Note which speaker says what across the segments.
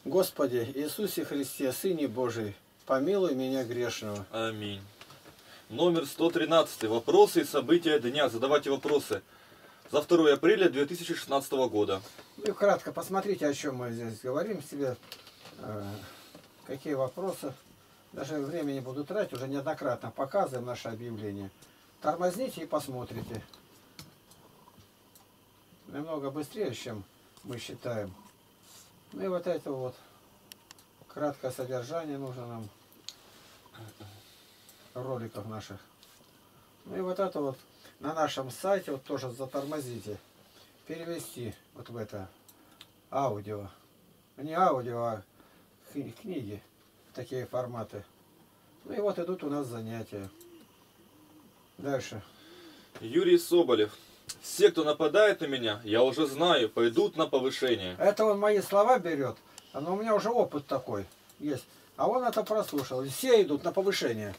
Speaker 1: Господи Иисусе Христе, Сыне Божий, помилуй меня грешного.
Speaker 2: Аминь. Номер 113. Вопросы и события дня. Задавайте вопросы. За 2 апреля 2016 года.
Speaker 1: Ну и кратко посмотрите, о чем мы здесь говорим себе. Какие вопросы. Даже времени буду тратить, уже неоднократно показываем наше объявление. Тормозните и посмотрите. Намного быстрее, чем мы считаем. Ну и вот это вот краткое содержание нужно нам роликов наших. Ну и вот это вот на нашем сайте вот тоже затормозите. Перевести вот в это аудио. Не аудио, а книги. Такие форматы. Ну и вот идут у нас занятия. Дальше.
Speaker 2: Юрий Соболев. Все, кто нападает на меня, я уже знаю, пойдут на повышение.
Speaker 1: Это он мои слова берет. Но у меня уже опыт такой есть. А он это прослушал. Все идут на повышение.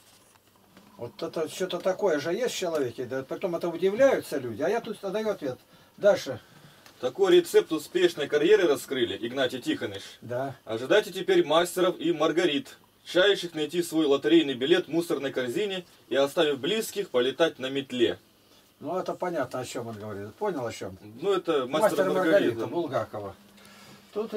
Speaker 1: Вот это что-то такое же есть в человеке. Да? Потом это удивляются люди. А я тут даю ответ. Дальше.
Speaker 2: Такой рецепт успешной карьеры раскрыли, Игнатий Тихонович.
Speaker 1: Да.
Speaker 2: Ожидайте теперь мастеров и Маргарит, чающих найти свой лотерейный билет в мусорной корзине и, оставив близких, полетать на метле.
Speaker 1: Ну это понятно, о чем он говорит. Понял, о чем?
Speaker 2: Ну это
Speaker 1: Мастер Маргарита
Speaker 2: да.
Speaker 1: Булгакова. Тут,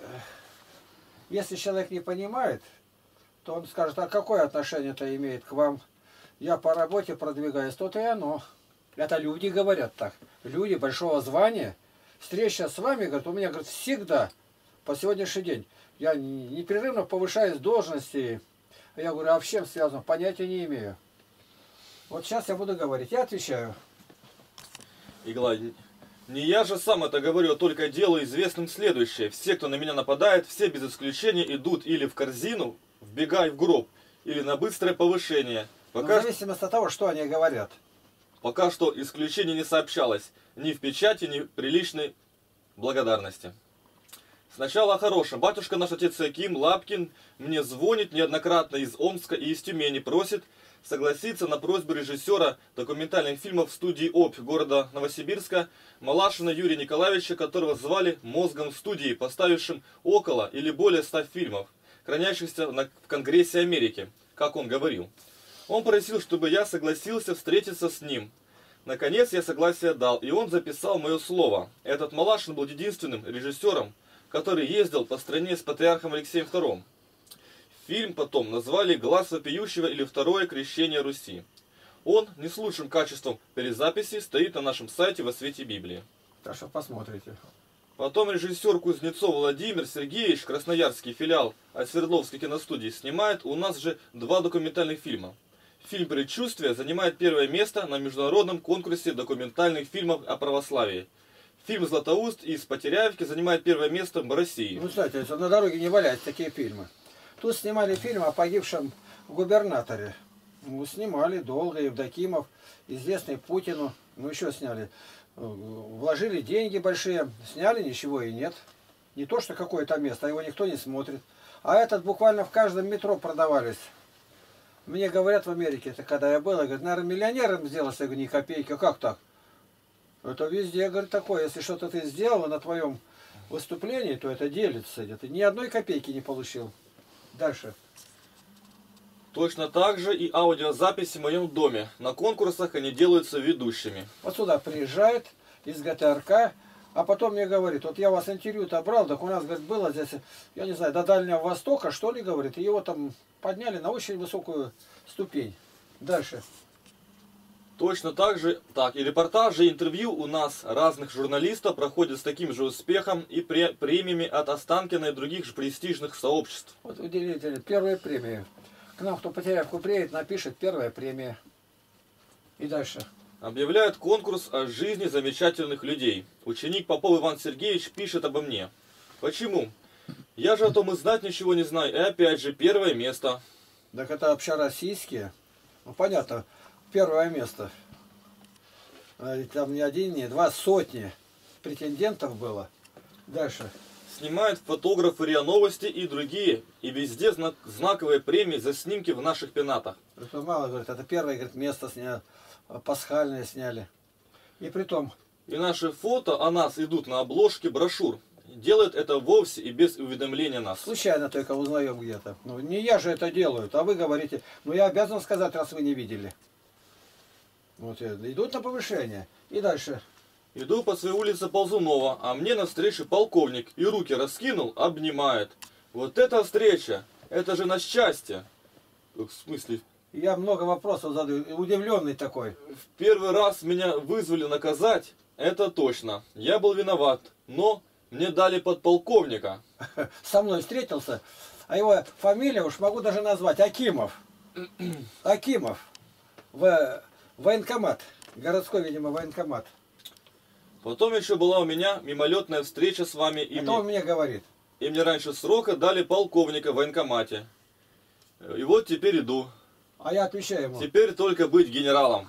Speaker 1: если человек не понимает, то он скажет, а какое отношение это имеет к вам? Я по работе продвигаюсь, то-то и оно. Это люди говорят так. Люди большого звания. Встреча с вами, говорит, у меня, говорит, всегда, по сегодняшний день, я непрерывно повышаюсь в должности. Я говорю, а с чем связано? Понятия не имею. Вот сейчас я буду говорить. Я отвечаю.
Speaker 2: Игла, не я же сам это говорю, а только делаю известным следующее. Все, кто на меня нападает, все без исключения идут или в корзину, вбегая в гроб, или на быстрое повышение.
Speaker 1: Пока... В зависимости от того, что они говорят.
Speaker 2: Пока что исключение не сообщалось. Ни в печати, ни в приличной благодарности. Сначала о хорошем. Батюшка наш отец Яким Лапкин мне звонит неоднократно из Омска и из Тюмени. Просит согласиться на просьбу режиссера документальных фильмов студии ОП города Новосибирска Малашина Юрия Николаевича, которого звали мозгом студии, поставившим около или более 100 фильмов, хранящихся в Конгрессе Америки, как он говорил. Он просил, чтобы я согласился встретиться с ним. Наконец я согласие дал, и он записал мое слово. Этот Малашин был единственным режиссером, который ездил по стране с патриархом Алексеем II. Фильм потом назвали «Глаз вопиющего» или «Второе крещение Руси». Он не с лучшим качеством перезаписи стоит на нашем сайте во свете Библии.
Speaker 1: Так что посмотрите.
Speaker 2: Потом режиссер Кузнецов Владимир Сергеевич, красноярский филиал от Свердловской киностудии, снимает у нас же 2 документальных фильма. Фильм «Предчувствие» занимает 1-е место на международном конкурсе документальных фильмов о православии. Фильм «Златоуст» из Потеряевки занимает 1-е место в России.
Speaker 1: Ну, кстати, на дороге не валяются такие фильмы. Тут снимали фильм о погибшем губернаторе. Ну, снимали долго, Евдокимов, известный Путину. Ну, еще сняли. Вложили деньги большие, сняли, ничего и нет. Не то, что какое-то место, а его никто не смотрит. А этот буквально в каждом метро продавались. Мне говорят в Америке, это когда я был, я говорю, наверное, миллионером сделался, я говорю, ни копейки. А как так? Это везде, говорю, такое. Если что-то ты сделал на твоем выступлении, то это делится. Ты ни одной копейки не получил. Дальше.
Speaker 2: Точно так же и аудиозаписи в моем доме. На конкурсах они делаются ведущими.
Speaker 1: Вот сюда приезжает из ГТРК, а потом мне говорит, вот я вас интервью-то брал, так у нас, говорит, было здесь, я не знаю, до Дальнего Востока, что ли, говорит, и его там подняли на очень высокую ступень. Дальше.
Speaker 2: Точно так же, и репортажи, и интервью у нас разных журналистов проходят с таким же успехом и премиями от Останкина и других же престижных сообществ.
Speaker 1: Вот удивительно, 1-я премия. К нам, кто Потеряевку приедет, напишет 1-я премия. И дальше.
Speaker 2: Объявляют конкурс о жизни замечательных людей. Ученик Попов Иван Сергеевич пишет обо мне. Почему? Я же о том и знать ничего не знаю. И опять же, 1-е место.
Speaker 1: Так это общероссийские. Ну, понятно, 1-е место. Там не 1, не 2, сотни претендентов было. Дальше.
Speaker 2: Снимают фотографы РИА Новости и другие. И везде знаковые премии за снимки в наших пенатах.
Speaker 1: Это мало, говорит, это 1-е, говорит, место сняли, пасхальное сняли. И притом.
Speaker 2: И наши фото о нас идут на обложке брошюр. делает это вовсе и без уведомления нас.
Speaker 1: Случайно только узнаем где-то. Ну, не я же это делаю, а вы говорите, ну я обязан сказать, раз вы не видели. Вот идут на повышение. И дальше.
Speaker 2: Иду по своей улице Ползунова, а мне навстречу полковник и руки раскинул, обнимает. Вот эта встреча, это же на счастье. В смысле?
Speaker 1: Я много вопросов задаю, удивленный такой.
Speaker 2: В первый раз меня вызвали наказать, это точно. Я был виноват, но мне дали подполковника.
Speaker 1: Со мной встретился, а его фамилия уж могу даже назвать, Акимов. Акимов. Военкомат. Городской, видимо, военкомат.
Speaker 2: Потом еще была у меня мимолетная встреча с вами.
Speaker 1: Это он мне говорит.
Speaker 2: И мне раньше срока дали полковника в военкомате. И вот теперь иду.
Speaker 1: А я отвечаю ему.
Speaker 2: Теперь только быть генералом.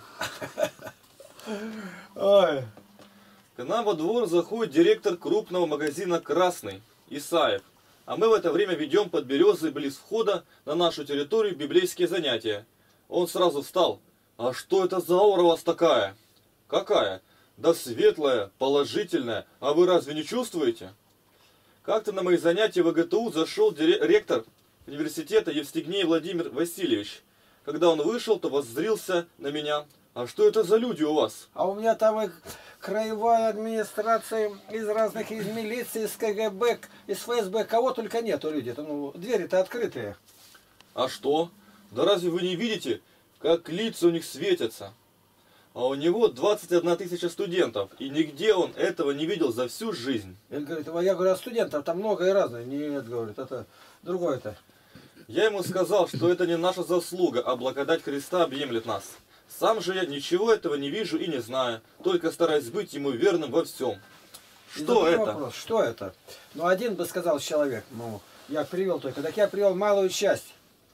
Speaker 1: Ой.
Speaker 2: К нам во двор заходит директор крупного магазина «Красный» Исаев. А мы в это время ведем под березой близ входа на нашу территорию библейские занятия. Он сразу встал. А что это за аура у вас такая? Какая? Да светлая, положительная. А вы разве не чувствуете? Как-то на мои занятия в ВГТУ зашел ректор университета Евстигней Владимир Васильевич. Когда он вышел, то воззрился на меня. А что это за люди у вас?
Speaker 1: А у меня там и краевая администрация из разных, из милиции, из КГБ, из ФСБ, кого только нету люди. Ну, двери-то открытые.
Speaker 2: А что? Да разве вы не видите, как лица у них светятся? А у него 21 тысяча студентов, и нигде он этого не видел за всю жизнь.
Speaker 1: Он говорит, я говорю, а студентов там много и разных. Нет, говорит, это другое-то.
Speaker 2: Я ему сказал, что это не наша заслуга, а благодать Христа объемлет нас. Сам же я ничего этого не вижу и не знаю, только стараюсь быть ему верным во всем. Что это?
Speaker 1: Вопрос, что это? Ну, один бы сказал человек, ну, я привел только, так я привел малую часть.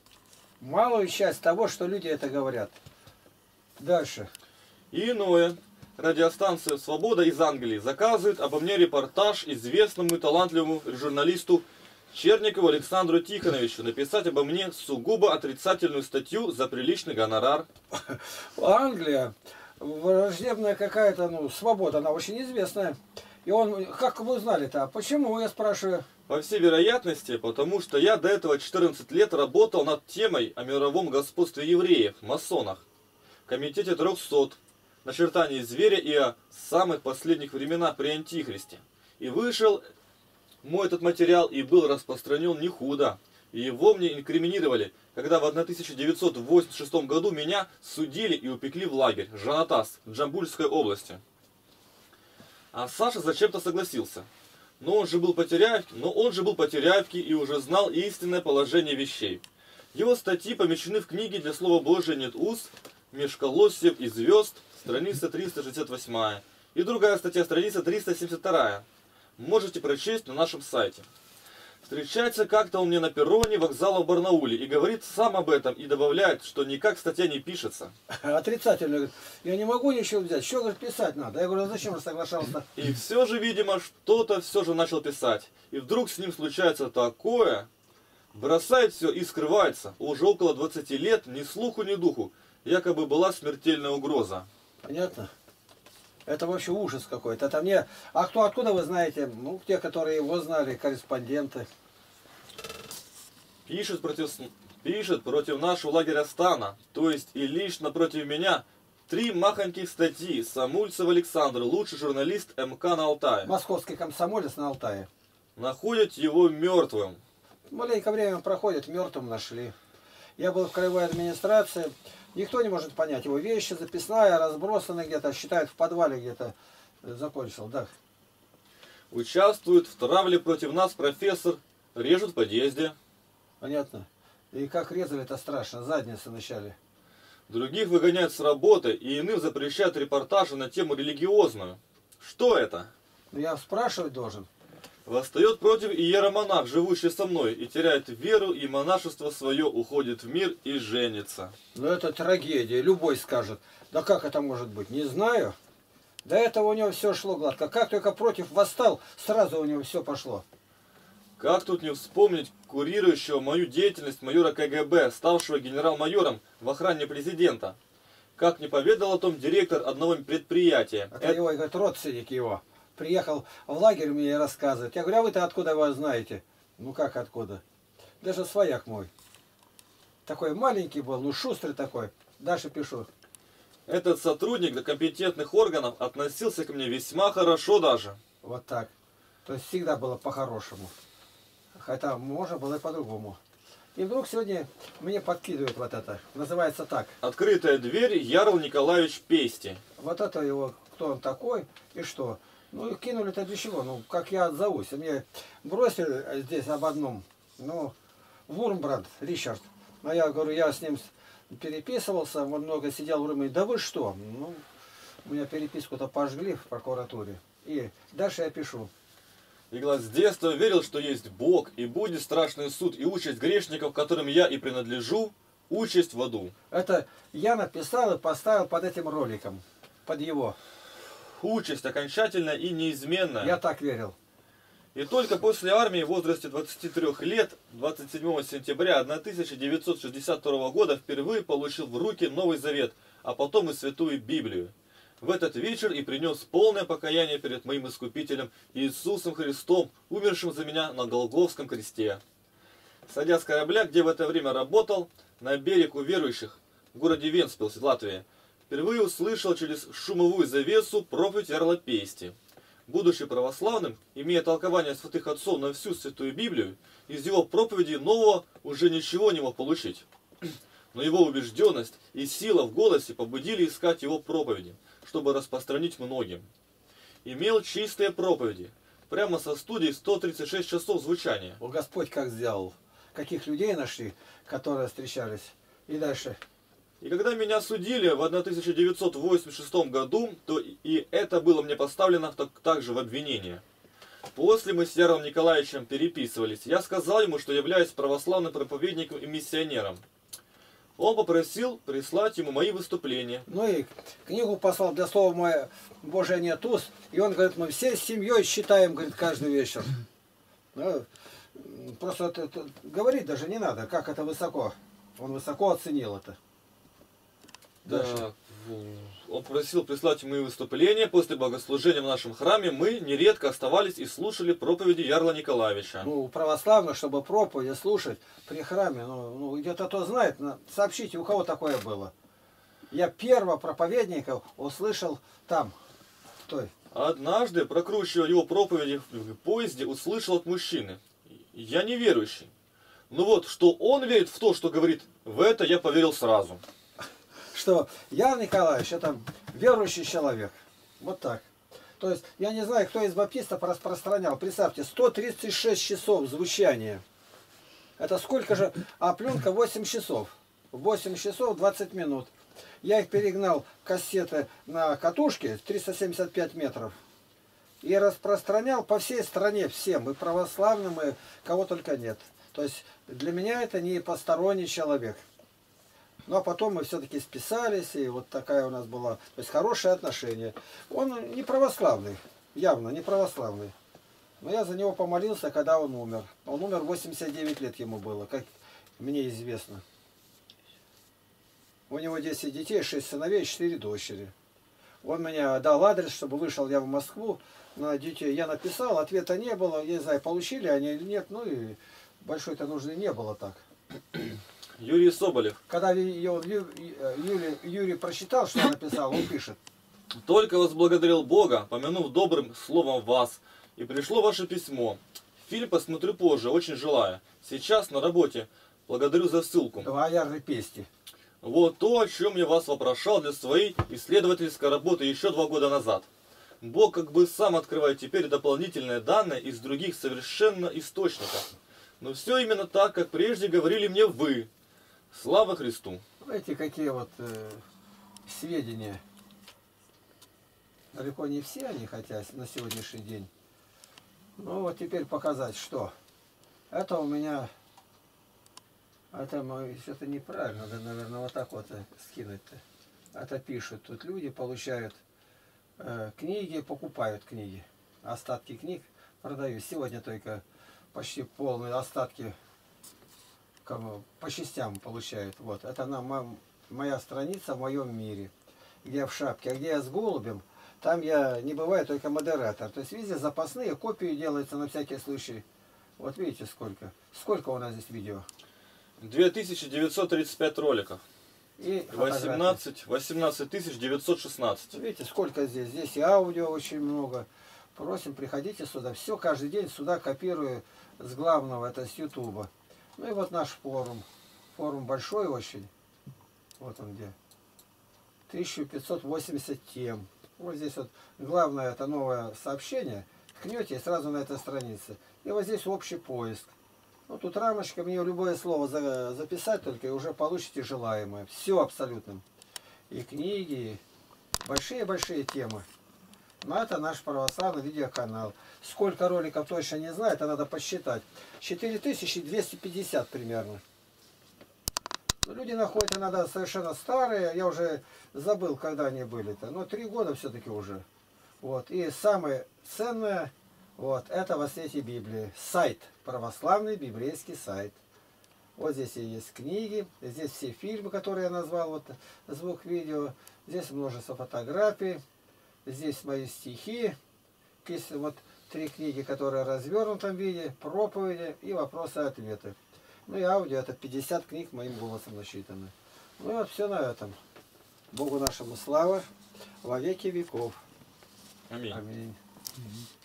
Speaker 1: Малую часть того, что люди это говорят. Дальше.
Speaker 2: И иное. Радиостанция «Свобода» из Англии заказывает обо мне репортаж известному и талантливому журналисту Черникову Александру Тихоновичу написать обо мне сугубо отрицательную статью за приличный гонорар.
Speaker 1: Англия, враждебная какая-то, ну, свобода, она очень известная. И он, как вы узнали-то? Почему, я спрашиваю?
Speaker 2: По всей вероятности, потому что я до этого 14 лет работал над темой о мировом господстве евреев, масонах, комитете 300, начертании зверя и о самых последних временах при Антихристе. И вышел мой этот материал и был распространен не худо. И его мне инкриминировали, когда в 1986 году меня судили и упекли в лагерь Жанатас в Джамбульской области. А Саша зачем-то согласился. Но он же был по Теряевке и уже знал истинное положение вещей. Его статьи помещены в книге «Для слова Божия нет уз», «Меж колоссьев и звезд», страница 368. И другая статья, страница 372. Можете прочесть на нашем сайте. Встречается как-то он мне на перроне вокзала в Барнауле и говорит сам об этом и добавляет, что никак статья не пишется.
Speaker 1: Отрицательно. Говорит, я не могу ничего взять. Что, говорит, писать надо? Я говорю, а зачем же соглашался?
Speaker 2: И все же, видимо, что-то все же начал писать. И вдруг с ним случается такое. Бросает все и скрывается. Уже около 20 лет ни слуху, ни духу. Якобы была смертельная угроза.
Speaker 1: Понятно? Это вообще ужас какой-то. Это мне... А кто, откуда вы знаете? Ну, те, которые его знали, корреспонденты.
Speaker 2: Пишет против нашего лагеря стана, то есть и лично против меня, 3 махоньких статьи. Самульцев Александр, лучший журналист МК на Алтае.
Speaker 1: Московский комсомолец на Алтае.
Speaker 2: Находят его мертвым.
Speaker 1: Маленько время проходит, мертвым нашли. Я был в краевой администрации. Никто не может понять его вещи, записная, разбросана где-то, считают в подвале где-то закончил, да.
Speaker 2: Участвует в травле против нас профессор, режут в подъезде.
Speaker 1: Понятно. И как резали, это страшно, задницы вначале.
Speaker 2: Других выгоняют с работы и иным запрещают репортажи на тему религиозную. Что это?
Speaker 1: Я спрашивать должен.
Speaker 2: Восстает против иеромонах, живущий со мной, и теряет веру, и монашество свое уходит в мир и женится.
Speaker 1: Ну это трагедия, любой скажет. Да как это может быть? Не знаю. До этого у него все шло гладко. Как только против восстал, сразу у него все пошло.
Speaker 2: Как тут не вспомнить курирующего мою деятельность майора КГБ, ставшего генерал-майором в охране президента? Как не поведал о том директор одного предприятия.
Speaker 1: Это его, говорит, родственник его. приехал в лагерь мне рассказывать. Я говорю, а вы-то откуда его знаете? Ну как откуда? Даже свояк мой. Такой маленький был, ну шустрый такой. Дальше пишу.
Speaker 2: Этот сотрудник до компетентных органов относился ко мне весьма хорошо даже.
Speaker 1: Вот так. То есть всегда было по-хорошему. Хотя можно было и по-другому. И вдруг сегодня мне подкидывают вот это. Называется так.
Speaker 2: Открытая дверь, Ярл Николаевич Пести.
Speaker 1: Вот это его, кто он такой и что. Ну и кинули-то для чего? Ну как я отзовусь? Мне бросили здесь об одном. Ну, Вурмбранд, Ричард. Но я говорю, я с ним переписывался, он много сидел в Руме. Да вы что? Ну, у меня переписку-то пожгли в прокуратуре. И дальше я пишу.
Speaker 2: Игла с детства верил, что есть Бог, и будет страшный суд, и участь грешников, которым я и принадлежу, участь в аду.
Speaker 1: Это я написал и поставил под этим роликом, под его.
Speaker 2: Участь окончательная и неизменная.
Speaker 1: Я так верил.
Speaker 2: И только после армии в возрасте 23 лет, 27 сентября 1962 года, впервые получил в руки Новый Завет, а потом и Святую Библию. В этот вечер и принес полное покаяние перед моим Искупителем Иисусом Христом, умершим за меня на Голгофском кресте. Сойдя с корабля, где в это время работал, на берег у верующих, в городе Вентспилс, Латвия, впервые услышал через шумовую завесу проповедь Ярла Пести. Будучи православным, имея толкование святых отцов на всю Святую Библию, из его проповеди нового уже ничего не мог получить. Но его убежденность и сила в голосе побудили искать его проповеди, чтобы распространить многим. Имел чистые проповеди, прямо со студии 136 часов звучания.
Speaker 1: О, Господь как сделал. Каких людей нашли, которые встречались. И дальше.
Speaker 2: И когда меня судили в 1986 году, то и это было мне поставлено также в обвинение. После мы с Ярлом Николаевичем переписывались. Я сказал ему, что являюсь православным проповедником и миссионером. Он попросил прислать ему мои выступления.
Speaker 1: Ну и книгу послал для слова мое Божие нет уст. И он говорит, мы все с семьей читаем, говорит, каждый вечер. Ну, просто это говорить даже не надо, как это высоко. Он высоко оценил это.
Speaker 2: Да, он просил прислать мои выступления. После богослужения в нашем храме мы нередко оставались и слушали проповеди Ярла Николаевича.
Speaker 1: Ну, православных, чтобы проповеди слушать при храме, ну где-то кто знает, сообщите, у кого такое было. Я первого проповедника услышал там, в той.
Speaker 2: Однажды, прокручивая его проповеди в поезде, услышал от мужчины: я неверующий. Ну вот, что он верит в то, что говорит, в это я поверил сразу.
Speaker 1: Что Яр Николаевич это верующий человек. Вот так. То есть, я не знаю, кто из баптистов распространял. Представьте, 136 часов звучания. Это сколько же? А пленка 8 часов. 8 часов 20 минут. Я их перегнал, кассеты, на катушке 375 метров. И распространял по всей стране всем. И православным, и кого только нет. То есть, для меня это не посторонний человек. Ну, а потом мы все-таки списались, и вот такая у нас была, то есть, хорошее отношение. Он не православный, явно не православный. Но я за него помолился, когда он умер. Он умер, 89 лет ему было, как мне известно. У него 10 детей, 6 сыновей, 4 дочери. Он мне дал адрес, чтобы вышел я в Москву на детей. Я написал, ответа не было, я не знаю, получили они или нет, ну и большой-то нужды не было так.
Speaker 2: Юрий Соболев.
Speaker 1: Когда Юрий прочитал, что я написал, он пишет.
Speaker 2: Только возблагодарил Бога, помянув добрым словом вас, и пришло ваше письмо. Фильм посмотрю позже, очень желаю. Сейчас на работе. Благодарю за ссылку.
Speaker 1: О Ярле Пести.
Speaker 2: Вот то, о чем я вас вопрошал для своей исследовательской работы еще 2 года назад. Бог как бы сам открывает теперь дополнительные данные из других совершенно источников. Но все именно так, как прежде говорили мне вы. Слава Христу!
Speaker 1: Знаете, какие вот сведения. Далеко не все они хотят на сегодняшний день. Ну вот теперь показать, что. Это у меня... Это что-то неправильно, да, наверное, вот так вот скинуть-то. Это пишут. Тут люди получают книги, покупают книги. Остатки книг продаю. Сегодня только почти полные остатки по частям получают. Вот. Это моя страница в моем мире. Где я в шапке. А где я с голубем, Там я не бываю, только модератор. То есть везде запасные, копии делаются на всякий случай. Вот видите сколько. Сколько у нас здесь видео?
Speaker 2: 2935 роликов.
Speaker 1: И
Speaker 2: 18 916.
Speaker 1: Видите, сколько здесь. Здесь и аудио очень много. Просим, приходите сюда. Все каждый день сюда копирую с главного, это с Ютуба. Ну и вот наш форум. Форум большой очень. Вот он где. 1580 тем. Вот здесь вот главное это новое сообщение. Ткнете и сразу на этой странице. И вот здесь общий поиск. Ну тут рамочка, мне любое слово записать только, и уже получите желаемое. Все абсолютно. И книги, большие-большие темы. Но это наш православный видеоканал. Сколько роликов точно не знаю, это надо посчитать. 4250 примерно. Люди находят иногда совершенно старые, я уже забыл, когда они были-то, но 3 года все-таки уже. Вот. И самое ценное, вот, это во свете Библии. Сайт, православный библейский сайт. Вот здесь и есть книги, здесь все фильмы, которые я назвал, вот звук, видео. Здесь множество фотографий, здесь мои стихи. Есть вот 3 книги, которые в развернутом виде, проповеди и вопросы-ответы. Ну и аудио, это 50 книг моим голосом насчитаны. Ну и вот все на этом. Богу нашему слава во веки веков.
Speaker 2: Аминь.
Speaker 1: Аминь.